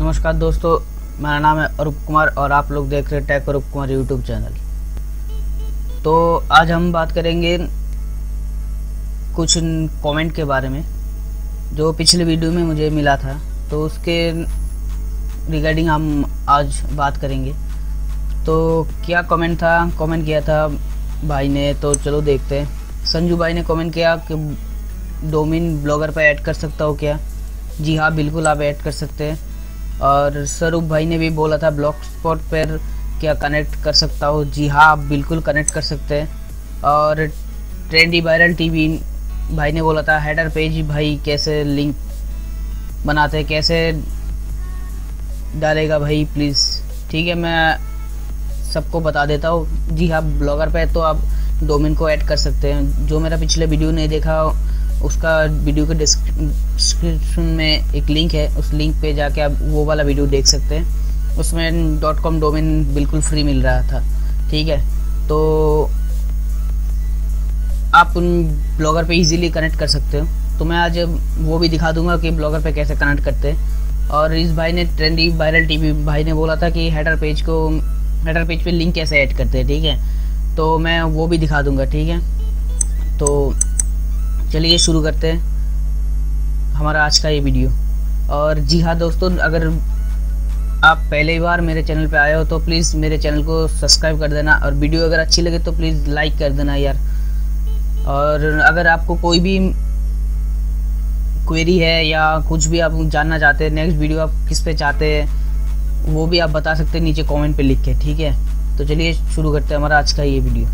नमस्कार दोस्तों, मेरा नाम है अरूप कुमार और आप लोग देख रहे हैं tech Arup Kumar YouTube channel. तो आज हम बात करेंगे कुछ कमेंट के बारे में जो पिछले वीडियो में मुझे मिला था, तो उसके रिगार्डिंग हम आज बात करेंगे। तो क्या कमेंट था, कमेंट किया था भाई ने, तो चलो देखते हैं। संजू भाई ने कमेंट किया कि डोमेन ब्लॉगर पर ऐड कर सकता हो क्या? जी हाँ, बिल्कुल आप ऐड कर सकते हैं। और स्वरूप भाई ने भी बोला था ब्लॉग स्पॉट पर क्या कनेक्ट कर सकता हो? जी हाँ, आप बिल्कुल कनेक्ट कर सकते हैं। और ट्रेंडी वायरल टीवी भाई ने बोला था हेडर पेज भाई कैसे लिंक बनाते हैं, कैसे डालेगा भाई प्लीज़। ठीक है, मैं सबको बता देता हूँ। जी हाँ, ब्लॉगर पे तो आप डोमेन को ऐड कर सकते हैं। जो मेरा पिछले वीडियो नहीं देखा उसका वीडियो के डिस्क्रिप्शन में एक लिंक है, उस लिंक पे जाके आप वो वाला वीडियो देख सकते हैं। उसमें .com डोमेन बिल्कुल फ्री मिल रहा था। ठीक है, तो आप उन ब्लॉगर पे इजीली कनेक्ट कर सकते हो। तो मैं आज वो भी दिखा दूंगा कि ब्लॉगर पे कैसे कनेक्ट करते हैं। और इस भाई ने ट्रेंडी वायरल टीवी भाई ने बोला था कि हेडर पेज पे लिंक कैसे ऐड करते हैं। ठीक है, तो मैं वो भी दिखा दूंगा। ठीक है, तो चलिए शुरू करते हैं हमारा आज का ये वीडियो। और जी हाँ दोस्तों, अगर आप पहली बार मेरे चैनल पे आए हो तो प्लीज़ मेरे चैनल को सब्सक्राइब कर देना, और वीडियो अगर अच्छी लगे तो प्लीज़ लाइक कर देना यार। और अगर आपको कोई भी क्वेरी है या कुछ भी आप जानना चाहते हैं, नेक्स्ट वीडियो आप किस पे चाहते हैं, वो भी आप बता सकते हैं नीचे कमेंट पे लिख के। ठीक है, तो चलिए शुरू करते हैं हमारा आज का ये वीडियो।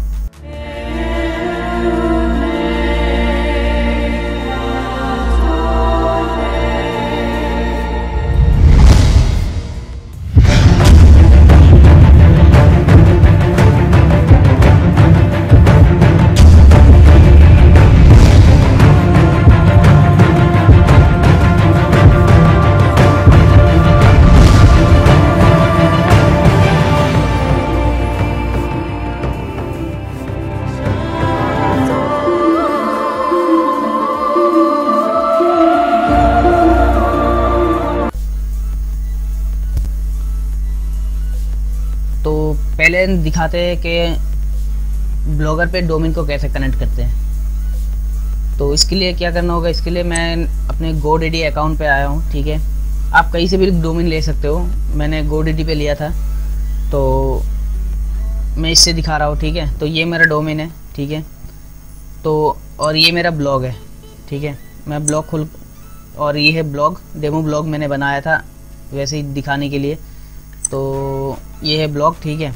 तो पहले दिखाते हैं कि ब्लॉगर पे डोमेन को कैसे कनेक्ट करते हैं। तो इसके लिए क्या करना होगा, इसके लिए मैं अपने GoDaddy अकाउंट पे आया हूँ। ठीक है, आप कहीं से भी डोमेन ले सकते हो, मैंने GoDaddy पे लिया था तो मैं इससे दिखा रहा हूँ। ठीक है, तो ये मेरा डोमेन है। ठीक है, तो और ये मेरा ब्लॉग है। ठीक है, मैं ब्लॉग और ये है ब्लॉग, डेमो ब्लॉग मैंने बनाया था वैसे ही दिखाने के लिए। तो ये है ब्लॉग। ठीक है,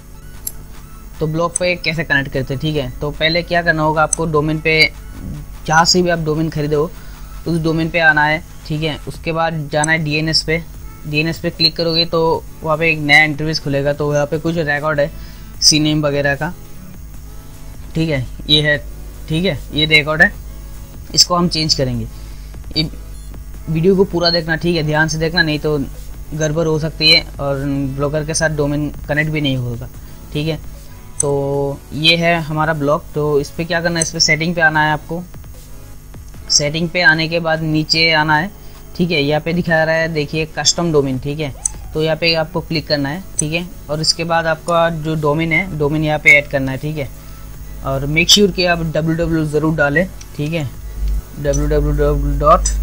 तो ब्लॉग पे कैसे कनेक्ट करते हैं। ठीक है, तो पहले क्या करना होगा, आपको डोमेन पे जहाँ से भी आप डोमेन खरीदे हो उस डोमेन पे आना है। ठीक है, उसके बाद जाना है DNS पे। DNS पे क्लिक करोगे तो वहाँ पे एक नया इंटरफेस खुलेगा। तो वहाँ पे कुछ रिकॉर्ड है CNAME वगैरह का। ठीक है, ये है। ठीक है, ये रिकॉर्ड है, इसको हम चेंज करेंगे। ये वीडियो को पूरा देखना, ठीक है, ध्यान से देखना, नहीं तो गड़बड़ हो सकती है और ब्लॉगर के साथ डोमेन कनेक्ट भी नहीं होगा। ठीक है, तो ये है हमारा ब्लॉग। तो इस पर क्या करना है, इस पर सेटिंग पे आना है आपको। सेटिंग पे आने के बाद नीचे आना है। ठीक है, यहाँ पे दिखा रहा है, देखिए कस्टम डोमेन। ठीक है, तो यहाँ पे आपको क्लिक करना है। ठीक है, और इसके बाद आपका जो डोमेन है, डोमेन यहाँ पे ऐड करना है। ठीक है, और मेक श्योर कि आप www ज़रूर डालें। ठीक है, www.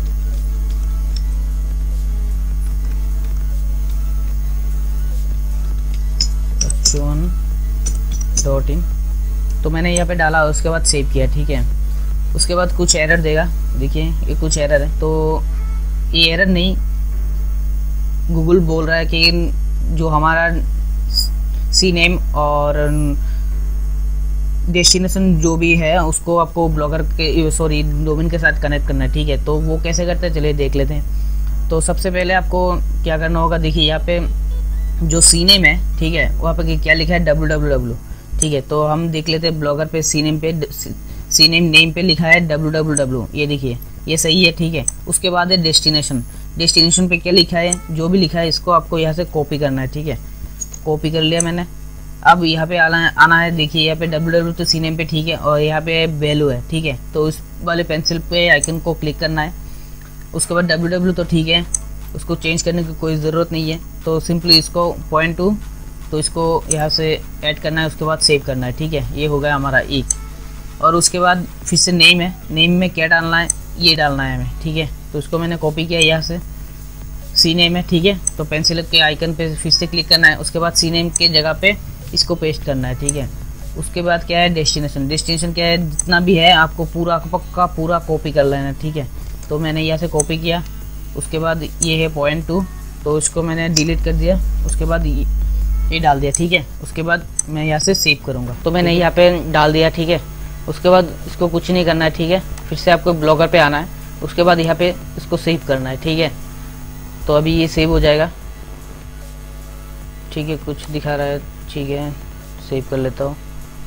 .in तो मैंने यहाँ पे डाला, उसके बाद सेव किया। ठीक है, उसके बाद कुछ एरर देगा, देखिए ये कुछ एरर है। तो ये एरर नहीं, गूगल बोल रहा है कि जो हमारा CNAME और डेस्टिनेशन जो भी है उसको आपको ब्लॉगर के डोमेन के साथ कनेक्ट करना है। ठीक है, तो वो कैसे करते हैं चलिए देख लेते हैं। तो सबसे पहले आपको क्या करना होगा, देखिए यहाँ पे जो CNAME है, ठीक है, वहाँ पे क्या लिखा है www। ठीक है, तो हम देख लेते हैं ब्लॉगर पे CNAME नेम पे लिखा है www, ये देखिए ये सही है। ठीक है, उसके बाद है डेस्टिनेशन पे क्या लिखा है, जो भी लिखा है इसको आपको यहाँ से कॉपी करना है। ठीक है, कॉपी कर लिया मैंने। अब यहाँ पे आना है, देखिए यहाँ पे www तो CNAME पे ठीक है, और यहाँ पे वैल्यू है। ठीक है, तो इस वाले पेंसिल पे आइकन को क्लिक करना है। उसके बाद www तो ठीक है, उसको चेंज करने की कोई ज़रूरत नहीं है। तो सिंपली इसको पॉइंट टू, तो इसको यहाँ से ऐड करना है, उसके बाद सेव करना है, ठीक है। ये हो गया हमारा एक। और उसके बाद फिर से नेम है, नेम में क्या डालना है, ये डालना है हमें, ठीक है। तो इसको मैंने कॉपी किया यहाँ से, सी नेम है, ठीक है। तो पेंसिल के आइकन पे फिर से क्लिक करना है, उसके बाद सी नेम के जगह पे इसको पेस्ट करना है, ठीक है। उसके बाद क्या है, डेस्टिनेशन। डेस्टिनेशन क्या है, जितना भी है आपको पूरा पक्का पूरा कॉपी कर लेना है, ठीक है। तो मैंने यहाँ से कॉपी किया। उसके बाद ये है पॉइंट टू, तो इसको मैंने डिलीट कर दिया। उसके बाद ये डाल दिया, ठीक है। उसके बाद मैं यहाँ से सेव करूँगा, तो मैंने यहाँ पे डाल दिया, ठीक है। उसके बाद इसको कुछ नहीं करना है, ठीक है। फिर से आपको ब्लॉगर पे आना है, उसके बाद यहाँ पे इसको सेव करना है, ठीक है। तो अभी ये सेव हो जाएगा, ठीक है। कुछ दिखा रहा है, ठीक है, सेव कर लेता हूँ।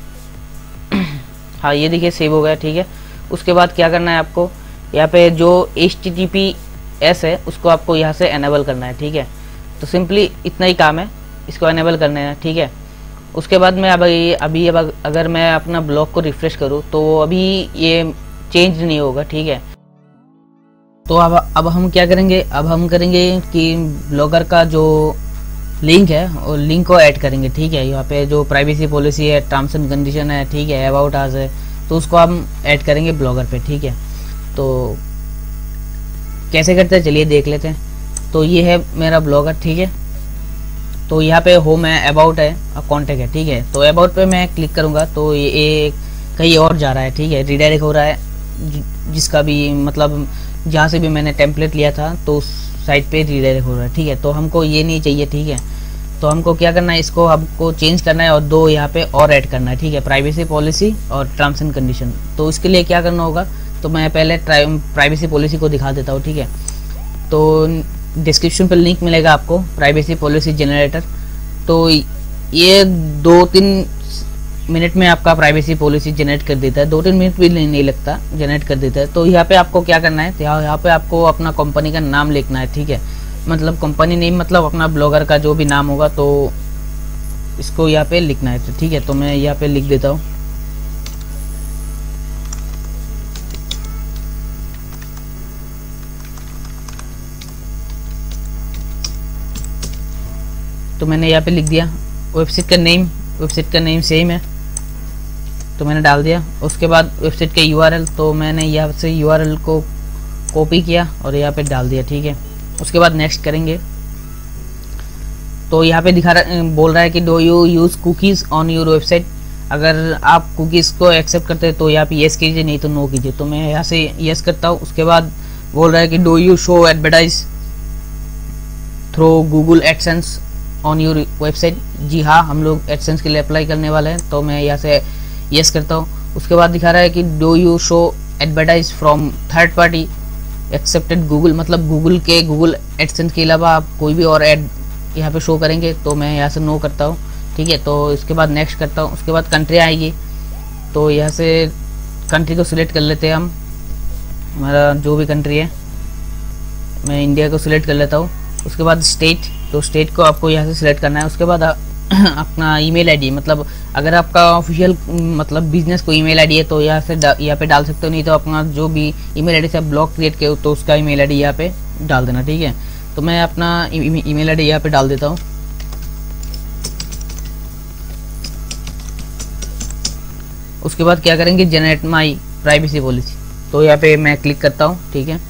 हाँ, ये देखिए सेव हो गया, ठीक है। उसके बाद क्या करना है आपको, यहाँ पे जो HTTPS है उसको आपको यहाँ से एनेबल करना है, ठीक है। तो सिंपली इतना ही काम है, इसको एनेबल करना है, ठीक है। उसके बाद मैं अभी अगर मैं अपना ब्लॉग को रिफ्रेश करूँ तो अभी ये चेंज नहीं होगा, ठीक है। तो अब हम क्या करेंगे, अब हम करेंगे कि ब्लॉगर का जो लिंक है और लिंक को ऐड करेंगे, ठीक है। यहाँ पे जो प्राइवेसी पॉलिसी है, टर्म्स एंड कंडीशन है, ठीक है, अबाउट अस है, तो उसको हम ऐड करेंगे ब्लॉगर पे, ठीक है। तो कैसे करते हैं चलिए देख लेते हैं। तो ये है मेरा ब्लॉगर, ठीक है। तो यहाँ पे होम है, अबाउट है, कॉन्टेक्ट है, ठीक है। तो अबाउट पे मैं क्लिक करूँगा तो ये कहीं और जा रहा है, ठीक है, रिडायरेक्ट हो रहा है, जिसका भी मतलब जहाँ से भी मैंने टेम्पलेट लिया था तो उस साइट पे रिडायरेक्ट हो रहा है, ठीक है। तो हमको ये नहीं चाहिए, ठीक है। तो हमको क्या करना है, इसको हमको चेंज करना है और दो यहाँ पे और ऐड करना है, ठीक है, प्राइवेसी पॉलिसी और टर्म्स एंड कंडीशन। तो इसके लिए क्या करना होगा, तो मैं पहले प्राइवेसी पॉलिसी को दिखा देता हूँ, ठीक है। तो डिस्क्रिप्शन पर लिंक मिलेगा आपको, प्राइवेसी पॉलिसी जनरेटर। तो ये 2-3 मिनट में आपका प्राइवेसी पॉलिसी जनरेट कर देता है, 2-3 मिनट भी नहीं लगता, जनरेट कर देता है। तो यहाँ पे आपको क्या करना है, यहाँ पे आपको अपना कंपनी का नाम लिखना है, ठीक है। मतलब कंपनी नेम मतलब अपना ब्लॉगर का जो भी नाम होगा तो इसको यहाँ पे लिखना है, तो ठीक है। तो मैं यहाँ पे लिख देता हूँ, तो मैंने यहाँ पे लिख दिया। वेबसाइट का नेम सेम है, तो मैंने डाल दिया। उसके बाद वेबसाइट के URL, तो मैंने यहाँ से URL को कॉपी किया और यहाँ पे डाल दिया, ठीक है। उसके बाद नेक्स्ट करेंगे। तो यहाँ पे बोल रहा है कि do you use cookies on your website. अगर आप कुकीज़ को एक्सेप्ट करते हैं तो यहाँ पे येस कीजिए, नहीं तो नो कीजिए। तो मैं यहाँ से येस करता हूँ। उसके बाद बोल रहा है कि do you show advertise through Google AdSense on your website. जी हाँ, हम लोग एडसेंस के लिए अप्लाई करने वाले हैं, तो मैं यहाँ से येस करता हूँ। उसके बाद दिखा रहा है कि do you show advertise from third party accepted Google, मतलब गूगल एडसेंस के अलावा आप कोई भी और ऐड यहाँ पे शो करेंगे, तो मैं यहाँ से नो करता हूँ, ठीक है। तो इसके बाद नेक्स्ट करता हूँ। उसके बाद कंट्री आएगी, तो यहाँ से कंट्री को सिलेक्ट कर लेते हैं हम, हमारा जो भी कंट्री है, मैं इंडिया को सिलेक्ट कर लेता हूँ। उसके बाद स्टेट, तो स्टेट को आपको यहाँ से सिलेक्ट करना है। उसके बाद अपना ईमेल आईडी, मतलब अगर आपका ऑफिशियल मतलब बिजनेस को ईमेल आईडी है तो यहाँ पे डाल सकते हो, नहीं तो अपना जो भी ईमेल आईडी से आप ब्लॉग क्रिएट किए हो तो उसका ईमेल आईडी यहाँ पे डाल देना, ठीक है। तो मैं अपना ईमेल आईडी यहाँ पे डाल देता हूँ। उसके बाद क्या करेंगे, जनरेट माई प्राइवेसी पॉलिसी, तो यहाँ पे मैं क्लिक करता हूँ, ठीक है।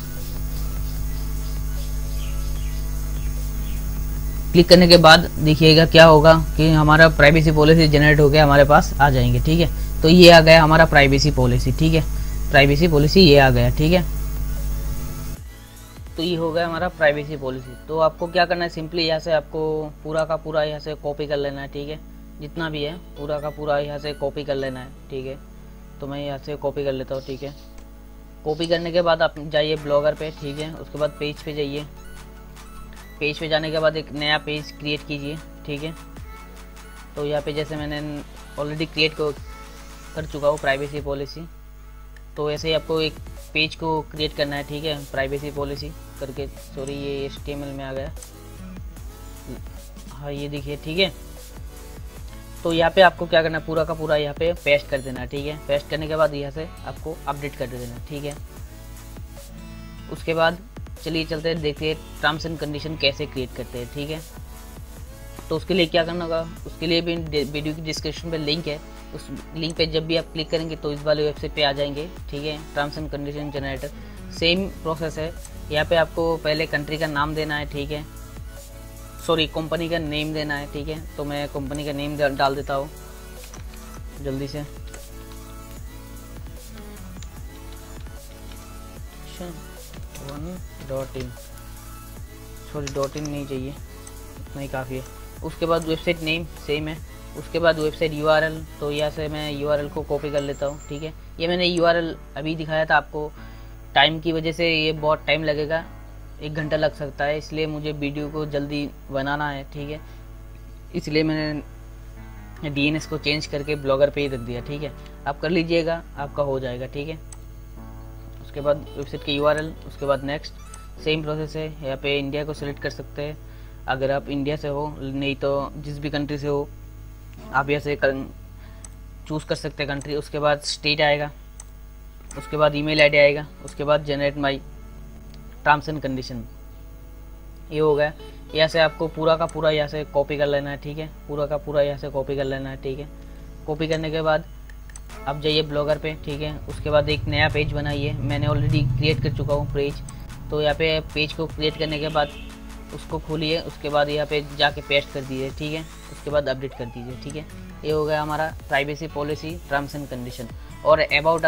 क्लिक करने के बाद देखिएगा क्या होगा कि हमारा प्राइवेसी पॉलिसी जनरेट हो गया, हमारे पास आ जाएंगे, ठीक है। तो ये आ गया हमारा प्राइवेसी पॉलिसी, ठीक है। प्राइवेसी पॉलिसी ये आ गया, ठीक है। तो ये हो गया हमारा प्राइवेसी पॉलिसी। तो आपको क्या करना है, सिंपली यहाँ से आपको पूरा का पूरा यहाँ से कॉपी कर लेना है, ठीक है। जितना भी है पूरा का पूरा यहाँ से कॉपी कर लेना है, ठीक है। तो मैं यहाँ से कॉपी कर लेता हूँ, ठीक है। कॉपी करने के बाद आप जाइए ब्लॉगर पे, ठीक है। उसके बाद पेज पे जाइए, पेज पे जाने के बाद एक नया पेज क्रिएट कीजिए, ठीक है। तो यहाँ पे जैसे मैंने ऑलरेडी क्रिएट कर चुका हूँ प्राइवेसी पॉलिसी, तो ऐसे ही आपको एक पेज को क्रिएट करना है, ठीक है, प्राइवेसी पॉलिसी करके। सॉरी, ये HTML में आ गया, हाँ ये देखिए, ठीक है। तो यहाँ पे आपको क्या करना है, पूरा का पूरा यहाँ पे पेस्ट कर देना है, ठीक है। पेस्ट करने के बाद यहाँ से आपको अपडेट कर देना है, ठीक है। उसके बाद चलिए चलते हैं, देखते हैं टर्म्स एंड कंडीशन कैसे क्रिएट करते हैं, ठीक है। तो उसके लिए क्या करना होगा, उसके लिए भी वीडियो की डिस्क्रिप्शन पे लिंक है, उस लिंक पे जब भी आप क्लिक करेंगे तो इस वाले वेबसाइट पे आ जाएंगे, ठीक है। Terms and condition generator same process है। यहाँ पे आपको पहले कंट्री का नाम देना है, ठीक है, सॉरी कंपनी का नेम देना है, ठीक है। तो मैं कंपनी का नेम डाल देता हूँ जल्दी से। .in, सॉरी .in नहीं चाहिए, नहीं काफ़ी है। उसके बाद वेबसाइट नेम सेम है, उसके बाद वेबसाइट URL, तो यहाँ से मैं URL को कॉपी कर लेता हूँ, ठीक है। ये मैंने URL अभी दिखाया था आपको, टाइम की वजह से ये बहुत टाइम लगेगा, 1 घंटा लग सकता है, इसलिए मुझे वीडियो को जल्दी बनाना है, ठीक है। इसलिए मैंने DNS को चेंज करके ब्लॉगर पे ही रख दिया, ठीक है। आप कर लीजिएगा, आपका हो जाएगा, ठीक है। उसके बाद वेबसाइट की URL, उसके बाद नेक्स्ट, सेम प्रोसेस है। यहाँ पे इंडिया को सिलेक्ट कर सकते हैं अगर आप इंडिया से हो, नहीं तो जिस भी कंट्री से हो आप यहाँ से चूज़ कर सकते हैं कंट्री। उसके बाद स्टेट आएगा, उसके बाद ईमेल आईडी आएगा, उसके बाद generate my terms and condition, ये हो गया। यहाँ से आपको पूरा का पूरा यहाँ से कॉपी कर लेना है, ठीक है, पूरा का पूरा यहाँ से कॉपी कर लेना है, ठीक है। कॉपी करने के बाद आप जाइए ब्लॉगर पे, ठीक है। उसके बाद एक नया पेज बनाइए, मैंने ऑलरेडी क्रिएट कर चुका हूँ पेज, तो यहाँ पे पेज को क्रिएट करने के बाद उसको खोलिए, उसके बाद यहाँ पे जाके पेस्ट कर दीजिए, ठीक है। उसके बाद अपडेट कर दीजिए, ठीक है। ये हो गया हमारा privacy policy terms and condition. और अबाउट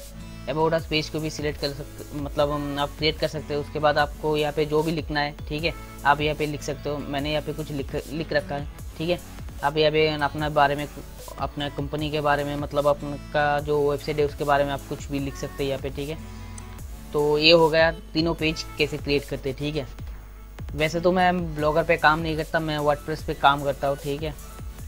अस पेज को भी सिलेक्ट कर सकते, मतलब आप क्रिएट कर सकते हो। उसके बाद आपको यहाँ पे जो भी लिखना है, ठीक है, आप यहाँ पे लिख सकते हो। मैंने यहाँ पे कुछ लिख रखा है, ठीक है। आप यहाँ पे अपना बारे में, अपना कंपनी के बारे में, मतलब आपका जो वेबसाइट है उसके बारे में आप कुछ भी लिख सकते हैं यहाँ पे, ठीक है। तो ये हो गया तीनों पेज कैसे क्रिएट करते हैं, ठीक है। वैसे तो मैं ब्लॉगर पे काम नहीं करता, मैं वर्डप्रेस पे काम करता हूँ, ठीक है।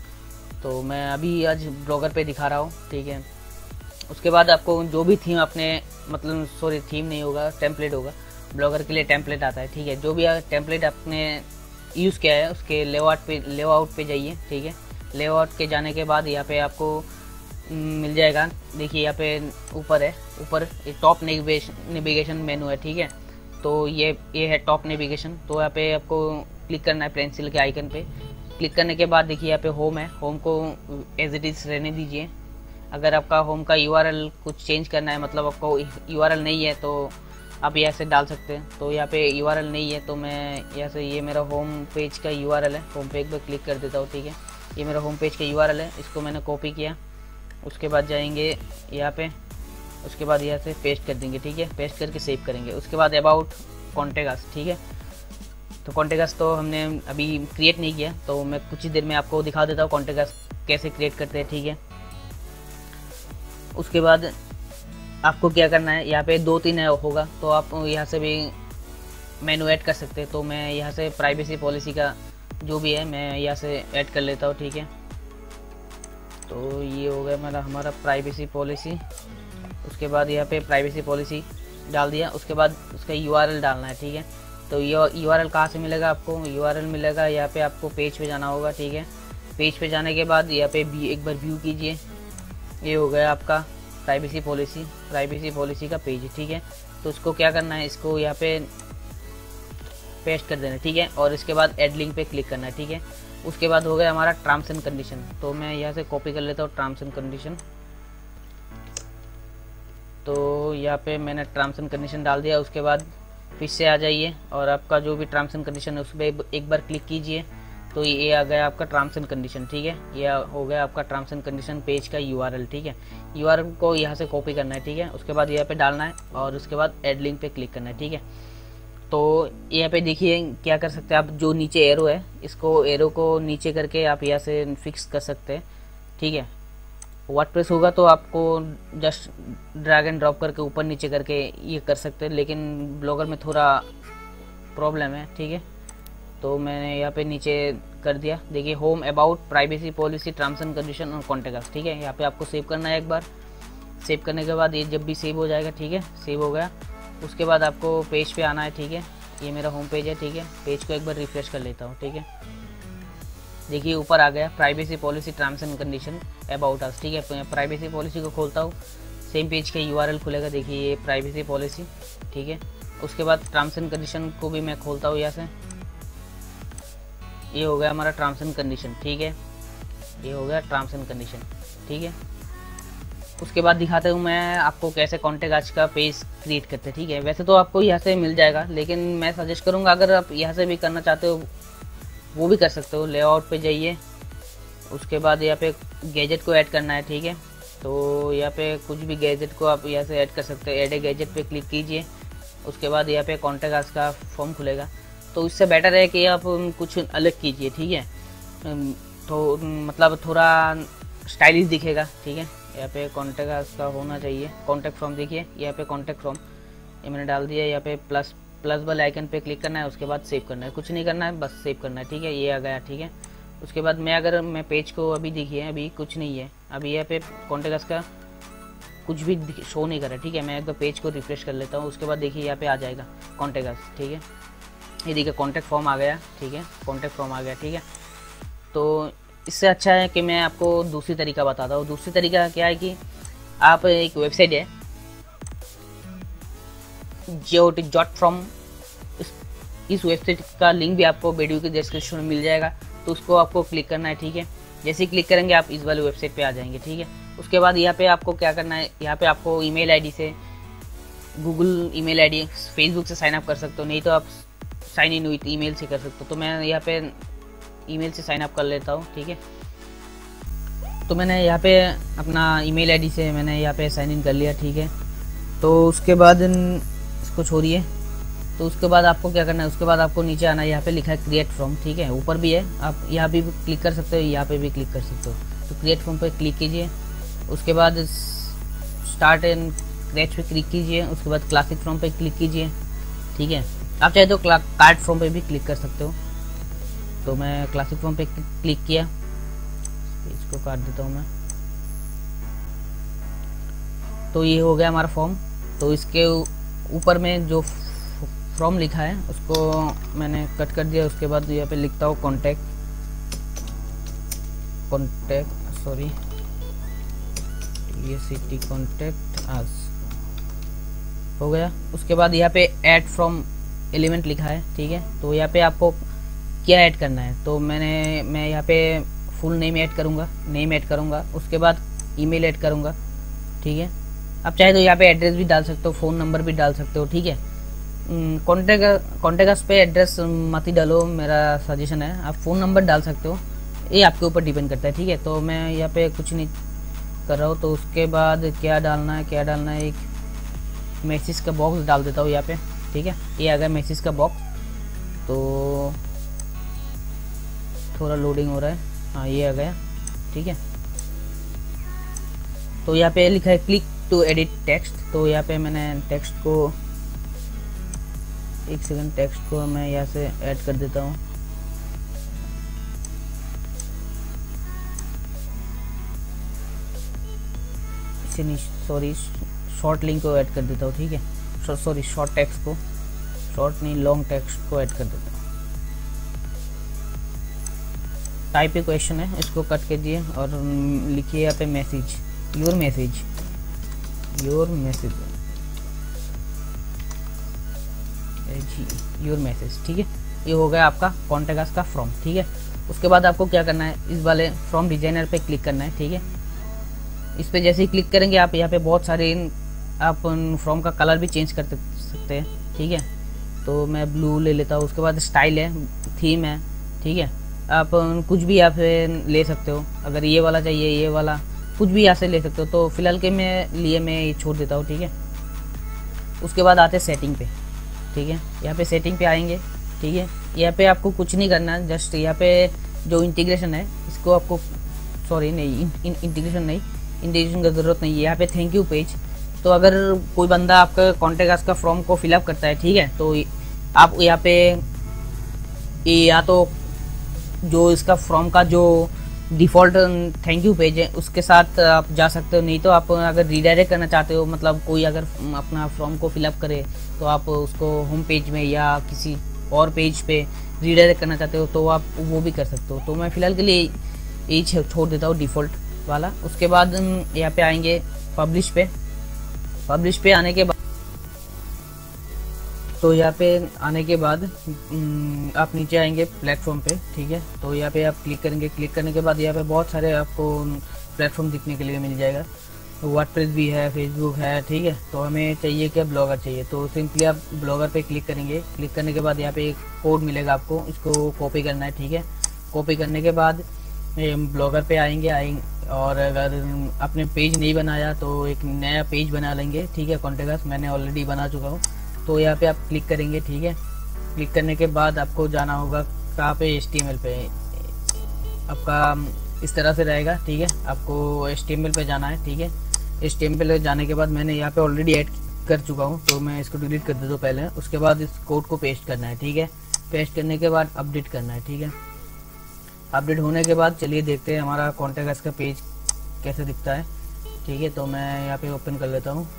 तो मैं अभी आज ब्लॉगर पे दिखा रहा हूँ, ठीक है। उसके बाद आपको जो भी थीम अपने, मतलब सॉरी थीम नहीं होगा, टेम्पलेट होगा, ब्लॉगर के लिए टेम्पलेट आता है, ठीक है। जो भी टेम्पलेट आपने यूज़ किया है उसके लेआउट पे जाइए, ठीक है। लेआउट के जाने के बाद यहाँ पे आपको मिल जाएगा, देखिए यहाँ पे ऊपर है, ऊपर टॉप नेविगेशन मेनू है, ठीक है। तो ये है टॉप नेविगेशन। तो यहाँ पे आपको क्लिक करना है पेंसिल के आइकन पे। क्लिक करने के बाद देखिए यहाँ पे होम है, होम को एज इट इज़ रहने दीजिए। अगर आपका होम का URL कुछ चेंज करना है, मतलब आपको URL नहीं है तो आप यहाँ से डाल सकते हैं। तो यहाँ पे URL नहीं है तो मैं यहाँ से, ये मेरा होम पेज का URL है, होम पेज पर क्लिक कर देता हूँ, ठीक है। ये मेरा होम पेज का URL है, इसको मैंने कॉपी किया। उसके बाद जाएंगे यहाँ पे, उसके बाद यहाँ से पेस्ट कर देंगे, ठीक है। पेस्ट करके सेव करेंगे। उसके बाद अबाउट कॉन्टेक्ट अस, ठीक है। तो कॉन्टेक्ट अस तो हमने अभी क्रिएट नहीं किया, तो मैं कुछ ही देर में आपको दिखा देता हूँ कॉन्टेक्ट अस कैसे क्रिएट करते हैं, ठीक है। उसके बाद आपको क्या करना है, यहाँ पे 2-3 होगा तो आप यहाँ से भी मेनू ऐड कर सकते हैं। तो मैं यहाँ से प्राइवेसी पॉलिसी का जो भी है मैं यहाँ से ऐड कर लेता हूँ, ठीक है। तो ये हो गया हमारा प्राइवेसी पॉलिसी। उसके बाद यहाँ पे प्राइवेसी पॉलिसी डाल दिया। उसके बाद उसका URL डालना है, ठीक है। तो ये URL कहाँ से मिलेगा आपको, URL मिलेगा यहाँ पे, आपको पेज पे जाना होगा, ठीक है। पेज पे जाने के बाद यहाँ पे भी एक बार व्यू कीजिए। ये हो गया आपका प्राइवेसी पॉलिसी का पेज, ठीक है। तो उसको क्या करना है, इसको यहाँ पे पेस्ट कर देना है, ठीक है। और इसके बाद ऐड लिंक पे क्लिक करना है, ठीक है। उसके बाद हो गया हमारा टर्म्स एंड कंडीशन। तो मैं यहाँ से कॉपी कर लेता हूँ टर्म्स एंड कंडीशन। तो यहाँ पे मैंने टर्म्स एंड कंडीशन डाल दिया। उसके बाद फिर से आ जाइए और आपका जो भी टर्म्स एंड कंडीशन है उस पर एक बार क्लिक कीजिए। तो ये आ गया आपका टर्म्स एंड कंडीशन, ठीक है। ये हो गया आपका टर्म्स एंड कंडीशन पेज का URL, ठीक है। URL को यहाँ से कॉपी करना है, ठीक है। उसके बाद यहाँ पे डालना है और उसके बाद ऐड लिंक पे क्लिक करना है, ठीक है। तो यहाँ पे देखिए क्या कर सकते हैं आप, जो नीचे एरो है, इसको एरो को नीचे करके आप यहाँ से फिक्स कर सकते हैं, ठीक है। वर्डप्रेस होगा तो आपको जस्ट ड्रैग एंड ड्रॉप करके ऊपर नीचे करके ये कर सकते हैं, लेकिन ब्लॉगर में थोड़ा प्रॉब्लम है, ठीक है। तो मैंने यहाँ पे नीचे कर दिया। देखिए home, about, privacy policy, terms and condition और कॉन्टेक्ट अस, ठीक है। यहाँ पे आपको सेव करना है एक बार। सेव करने के बाद ये जब भी सेव हो जाएगा, ठीक है, सेव हो गया। उसके बाद आपको पेज पे आना है, ठीक है। ये मेरा होम पेज है, ठीक है। पेज को एक बार रिफ्रेश कर लेता हूँ, ठीक है। देखिए ऊपर आ गया privacy policy terms and condition about us, ठीक है। तो मैं प्राइवेसी पॉलिसी को खोलता हूँ, सेम पेज का URL खुलेगा। देखिए ये प्राइवेसी पॉलिसी, ठीक है। उसके बाद टर्म्स एंड कंडीशन को भी मैं खोलता हूँ यहाँ से। ये हो गया हमारा टर्म्स एंड कंडीशन, ठीक है, ये हो गया टर्म्स एंड कंडीशन, ठीक है। उसके बाद दिखाता हूँ मैं आपको कैसे कॉन्टेक्ट आज का पेज क्रिएट करते हैं, ठीक है। वैसे तो आपको यहाँ से मिल जाएगा, लेकिन मैं सजेस्ट करूँगा अगर आप यहाँ से भी करना चाहते हो वो भी कर सकते हो। लेआउट पे जाइए, उसके बाद यहाँ पे गैजेट को ऐड करना है, ठीक है। तो यहाँ पे कुछ भी गैजेट को आप यहाँ से ऐड कर सकते हो। ऐड ए गैजेट पे क्लिक कीजिए, उसके बाद यहाँ पे कॉन्टेक्ट आज का फॉर्म खुलेगा। तो इससे बेटर है कि आप कुछ अलग कीजिए, ठीक है, तो मतलब थोड़ा स्टाइलिश दिखेगा, ठीक है। यहाँ पे कॉन्टेक्ट आज का होना चाहिए। कॉन्टेक्ट फॉर्म देखिए, यहाँ पे कॉन्टेक्ट फॉर्म ये मैंने डाल दिया। यहाँ पे प्लस वाले आइकन पे क्लिक करना है, उसके बाद सेव करना है। कुछ नहीं करना है, बस सेव करना है, ठीक है। ये आ गया, ठीक है। उसके बाद अगर मैं पेज को अभी देखिए, अभी कुछ नहीं है, अभी यहाँ पे कॉन्टेक्ट का कुछ भी शो नहीं कर रहा है, ठीक है। मैं एक बार पेज को रिफ्रेश कर लेता हूँ, उसके बाद देखिए यहाँ पे आ जाएगा कॉन्टेक्ट, ठीक है। ये देखिए कॉन्टेक्ट फॉर्म आ गया, ठीक है, कॉन्टेक्ट फॉर्म आ गया, ठीक है। तो इससे अच्छा है कि मैं आपको दूसरी तरीका बताता हूँ। दूसरी तरीका क्या है कि आप एक वेबसाइट है GOT.from, इस वेबसाइट का लिंक भी आपको वीडियो के डिस्क्रिप्शन में मिल जाएगा, तो उसको आपको क्लिक करना है, ठीक है। जैसे ही क्लिक करेंगे आप इस वाली वेबसाइट पे आ जाएंगे, ठीक है। उसके बाद यहाँ पे आपको क्या करना है, यहाँ पे आपको ईमेल आईडी से, गूगल ईमेल आईडी, फेसबुक से साइन अप कर सकते हो, नहीं तो आप साइन इन विथ ईमेल से कर सकते हो। तो मैं यहाँ पे ईमेल से साइन अप कर लेता हूँ, ठीक है। तो मैंने यहाँ पे अपना ईमेल आईडी से मैंने यहाँ पे साइन इन कर लिया, ठीक है। तो उसके बाद इसको छोड़िए। तो उसके बाद आपको क्या करना है, उसके बाद आपको नीचे आना है, यहाँ पे लिखा है क्रिएट फ्रॉम, ठीक है, ऊपर भी है, आप यहाँ भी क्लिक कर सकते हो, यहाँ पे भी क्लिक कर सकते हो। तो क्रिएट फ्रॉम पे क्लिक कीजिए, उसके बाद स्टार्ट एंड स्क्रैच पे क्लिक कीजिए, उसके बाद क्लासिक फ्रॉम पे क्लिक कीजिए, ठीक है। आप चाहे तो कार्ड फ्रॉम पे भी क्लिक कर सकते हो। तो मैं क्लासिक फॉर्म पे क्लिक किया, इसको काट देता हूँ मैं। तो ये हो गया हमारा फॉर्म। तो इसके ऊपर में जो फॉर्म लिखा है उसको मैंने कट कर दिया। उसके बाद यहाँ पे लिखता हूँ कॉन्टेक्ट अस, हो गया। उसके बाद यहाँ पे ऐड फ्रॉम एलिमेंट लिखा है, ठीक है। तो यहाँ पे आपको क्या ऐड करना है, तो मैं यहाँ पे फुल नेम ऐड करूँगा, उसके बाद ईमेल ऐड करूँगा, ठीक है। आप चाहे तो यहाँ पे एड्रेस भी डाल सकते हो, फ़ोन नंबर भी डाल सकते हो, ठीक है। कॉन्टेक्ट पे एड्रेस मत ही डालो, मेरा सजेशन है। आप फ़ोन नंबर डाल सकते हो, ये आपके ऊपर डिपेंड करता है, ठीक है। तो मैं यहाँ पे कुछ नहीं कर रहा हूँ। तो उसके बाद क्या डालना है, एक मैसेज का बॉक्स डाल देता हूँ यहाँ पे, ठीक है। ये आ गया मैसेज का बॉक्स। तो थोड़ा लोडिंग हो रहा है, हाँ ये आ गया, ठीक है। तो यहाँ पे लिखा है क्लिक टू एडिट टेक्स्ट। तो यहाँ पे मैंने टेक्स्ट को, एक सेकंड, टेक्स्ट को मैं यहाँ से ऐड कर देता हूँ। इसे नहीं, सॉरी, शॉर्ट लिंक को ऐड कर देता हूँ, ठीक है। सॉरी, शॉर्ट टेक्स्ट को, शॉर्ट नहीं लॉन्ग टेक्स्ट को ऐड कर देता हूँ। टाइप ए क्वेश्चन है, इसको कट कीजिए और लिखिए यहाँ पे मैसेज, योर मैसेज, ठीक है। ये हो गया आपका कॉन्टेक्ट का फॉर्म, ठीक है। उसके बाद आपको क्या करना है, इस वाले फॉर्म डिजाइनर पे क्लिक करना है, ठीक है। इस पे जैसे ही क्लिक करेंगे आप यहाँ पे बहुत सारे आप फॉर्म का कलर भी चेंज कर सकते हैं, ठीक है। तो मैं ब्लू ले लेता हूँ। उसके बाद स्टाइल है, थीम है, ठीक है। आप कुछ भी यहाँ पे ले सकते हो, अगर ये वाला चाहिए, ये वाला कुछ भी यहाँ से ले सकते हो। तो फिलहाल के मैं ये छोड़ देता हूँ, ठीक है। उसके बाद आते सेटिंग पे, ठीक है। यहाँ पे सेटिंग पे आएंगे, ठीक है। यहाँ पे आपको कुछ नहीं करना, जस्ट यहाँ पे जो इंटीग्रेशन है इसको आपको, सॉरी नहीं, इंटीग्रेशन की ज़रूरत नहीं है। यहाँ पे थैंक यू पेज, तो अगर कोई बंदा आपका कॉन्टेक्ट का फॉर्म को फिलअप करता है, ठीक है, तो आप यहाँ पे या तो जो इसका फॉर्म का जो डिफ़ॉल्ट थैंक यू पेज है उसके साथ आप जा सकते हो, नहीं तो आप अगर रीडायरेक्ट करना चाहते हो, मतलब कोई अगर अपना फॉर्म को फिलअप करे तो आप उसको होम पेज में या किसी और पेज पे रीडायरेक्ट करना चाहते हो तो आप वो भी कर सकते हो। तो मैं फ़िलहाल के लिए यही छोड़ देता हूँ डिफ़ॉल्ट वाला। उसके बाद यहाँ पे आएंगे पब्लिश पे आने के बाद तो यहाँ पे आने के बाद आप नीचे आएंगे प्लेटफॉर्म पे, ठीक है। तो यहाँ पे आप क्लिक करेंगे, क्लिक करने के बाद यहाँ पे बहुत सारे आपको प्लेटफॉर्म दिखने के लिए मिल जाएगा। वर्डप्रेस भी है, फेसबुक है, ठीक है। तो हमें चाहिए क्या, ब्लॉगर चाहिए। तो सिंपली आप ब्लॉगर पे क्लिक करेंगे, क्लिक करने के बाद यहाँ पे एक कोड मिलेगा आपको, इसको कॉपी करना है, ठीक है। कॉपी करने के बाद ब्लॉगर पे आएंगे और अगर आपने पेज नहीं बनाया तो एक नया पेज बना लेंगे, ठीक है। कॉन्टेक्ट मैंने ऑलरेडी बना चुका हूँ। तो यहाँ पे आप क्लिक करेंगे, ठीक है। क्लिक करने के बाद आपको जाना होगा कहाँ पे, HTML पे। आपका इस तरह से रहेगा, ठीक है। आपको HTML पे जाना है, ठीक है। HTML पे जाने के बाद मैंने यहाँ पे ऑलरेडी ऐड कर चुका हूँ, तो मैं इसको डिलीट कर देता हूँ पहले। उसके बाद इस कोड को पेस्ट करना है, ठीक है। पेस्ट करने के बाद अपडेट करना है, ठीक है। अपडेट होने के बाद चलिए देखते हैं हमारा कॉन्टेक्ट का पेज कैसे दिखता है, ठीक है। तो मैं यहाँ पे ओपन कर लेता हूँ।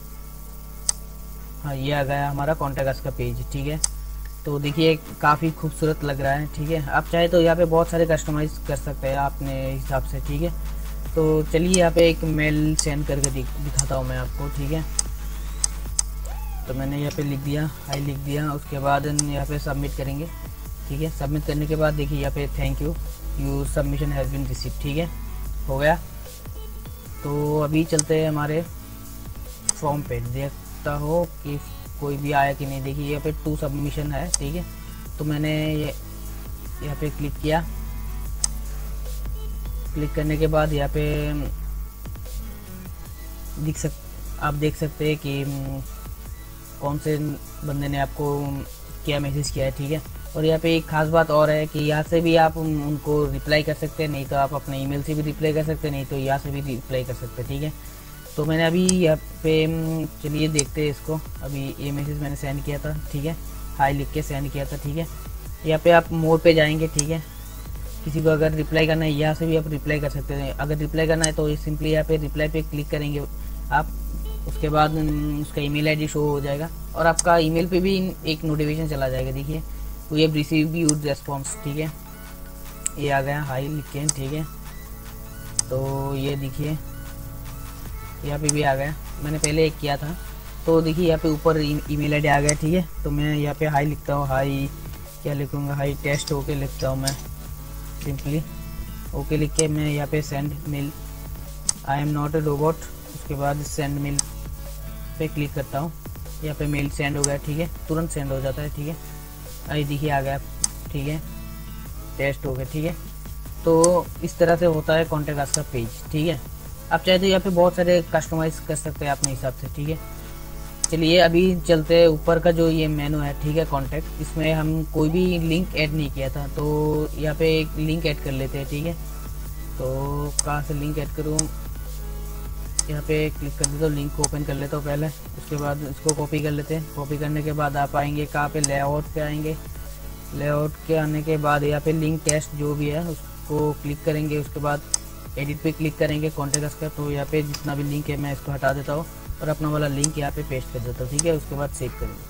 हाँ, ये आ गया हमारा कॉन्टेक्ट का पेज, ठीक है। तो देखिए काफ़ी खूबसूरत लग रहा है, ठीक है। आप चाहे तो यहाँ पे बहुत सारे कस्टमाइज कर सकते हैं अपने हिसाब से, ठीक है। तो चलिए यहाँ पे एक मेल सेंड करके दिखाता हूँ मैं आपको, ठीक है। तो मैंने यहाँ पे लिख दिया, हाई लिख दिया। उसके बाद यहाँ पे सबमिट करेंगे, ठीक है। सबमिट करने के बाद देखिए यहाँ पे thank you, you submission has been receive, ठीक है, हो गया। तो अभी चलते हैं हमारे फॉर्म पे, देखता हो कि कोई भी आया कि नहीं। देखिए यहाँ पे 2 सबमिशन है, ठीक है। तो मैंने यहाँ पे क्लिक किया। क्लिक करने के बाद यहाँ पे आप देख सकते हैं कि कौन से बंदे ने आपको क्या मैसेज किया है, ठीक है। और यहाँ पे एक खास बात और है कि यहाँ से भी आप उनको रिप्लाई कर सकते हैं, नहीं तो आप अपने ईमेल से भी रिप्लाई कर सकते हैं, नहीं तो यहाँ से भी रिप्लाई कर सकते हैं, ठीक है। तो मैंने अभी यहाँ पे चलिए देखते हैं इसको। अभी ये मैसेज मैंने सेंड किया था, ठीक है, हाई लिख के सेंड किया था, ठीक है। यहाँ पे आप मोड पे जाएंगे, ठीक है। किसी को अगर रिप्लाई करना है यहाँ से भी आप रिप्लाई कर सकते हैं। अगर रिप्लाई करना है तो सिंपली यहाँ पे रिप्लाई पे क्लिक करेंगे आप। उसके बाद उसका ईमेल आईडी शो हो जाएगा और आपका ईमेल पे भी एक नोटिफिकेशन चला जाएगा। देखिए we have received your response, ठीक है, ये आ गया हाई लिख के, ठीक है। तो ये देखिए यहाँ पे भी आ गया, मैंने पहले एक किया था। तो देखिए यहाँ पे ऊपर ईमेल आईडी आ गया, ठीक है। तो मैं यहाँ पे हाई लिखता हूँ, हाई क्या लिखूँगा, हाई टेस्ट ओके लिखता हूँ मैं, सिंपली ओके लिख के मैं यहाँ पे send mail, I am not a robot. उसके बाद सेंड मेल पे क्लिक करता हूँ, यहाँ पे मेल सेंड हो गया, ठीक है, तुरंत सेंड हो जाता है, ठीक है। अरे देखिए आ गया, ठीक है, टेस्ट हो गया, ठीक है। तो इस तरह से होता है कॉन्टेक्ट का पेज, ठीक है। आप चाहे तो यहाँ पे बहुत सारे कस्टमाइज कर सकते हैं अपने हिसाब से, ठीक है। चलिए अभी चलते हैं ऊपर का जो ये मेनू है, ठीक है, कॉन्टैक्ट। इसमें हम कोई भी लिंक ऐड नहीं किया था, तो यहाँ पे एक लिंक ऐड कर लेते हैं, ठीक है। तो कहाँ से लिंक ऐड करूँ, यहाँ पे क्लिक कर देता हूँ, लिंक को ओपन कर लेता हूँ पहले। उसके बाद इसको कॉपी कर लेते हैं। कॉपी करने के बाद आप आएंगे कहाँ पे, लेआउट पे आएंगे। लेआउट के आने के बाद यहाँ पे लिंक टेस्ट जो भी है उसको क्लिक करेंगे। उसके बाद एडिट पे क्लिक करेंगे कॉन्टेक्ट का। तो यहाँ पे जितना भी लिंक है मैं इसको हटा देता हूँ और अपना वाला लिंक यहाँ पे पेस्ट कर देता हूँ, ठीक है। उसके बाद सेव करेंगे,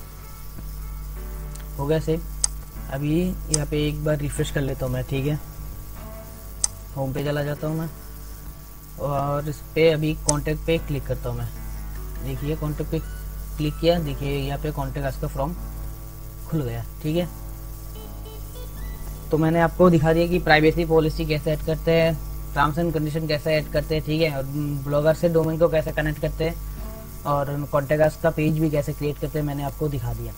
हो गया सेव। अभी यहाँ पे एक बार रिफ्रेश कर लेता हूँ मैं, ठीक है। होम पे चला जाता हूँ मैं और इस पे अभी कॉन्टैक्ट पे क्लिक करता हूँ मैं। देखिए कॉन्टैक्ट पे क्लिक किया, देखिए यहाँ पे कॉन्टैक्ट का फॉर्म खुल गया, ठीक है। तो मैंने आपको दिखा दिया कि प्राइवेसी पॉलिसी कैसे ऐड करते हैं, टर्म्स एंड कंडीशन कैसे ऐड करते हैं, ठीक है, और ब्लॉगर से डोमेन को कैसे कनेक्ट करते हैं और कॉन्टैक्ट का पेज भी कैसे क्रिएट करते हैं, मैंने आपको दिखा दिया।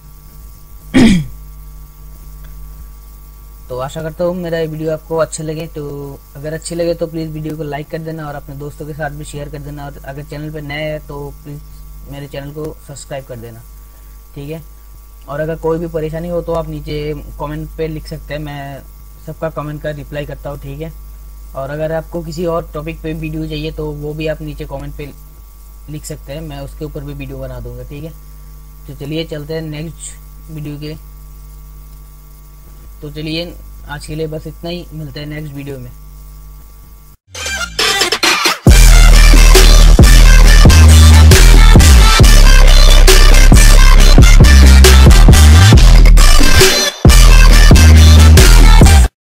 तो आशा करता हूँ मेरा ये वीडियो आपको अच्छे लगे। तो अगर अच्छे लगे तो प्लीज़ वीडियो को लाइक कर देना और अपने दोस्तों के साथ भी शेयर कर देना। और अगर चैनल पे नए हैं तो प्लीज़ मेरे चैनल को सब्सक्राइब कर देना, ठीक है। और अगर कोई भी परेशानी हो तो आप नीचे कमेंट पे लिख सकते हैं, मैं सबका कमेंट का रिप्लाई करता हूँ, ठीक है। और अगर आपको किसी और टॉपिक पे वीडियो चाहिए तो वो भी आप नीचे कमेंट पे लिख सकते हैं, मैं उसके ऊपर भी वीडियो बना दूंगा, ठीक है। तो चलिए चलते हैं नेक्स्ट वीडियो के। तो चलिए आज के लिए बस इतना ही, मिलते हैं नेक्स्ट वीडियो में।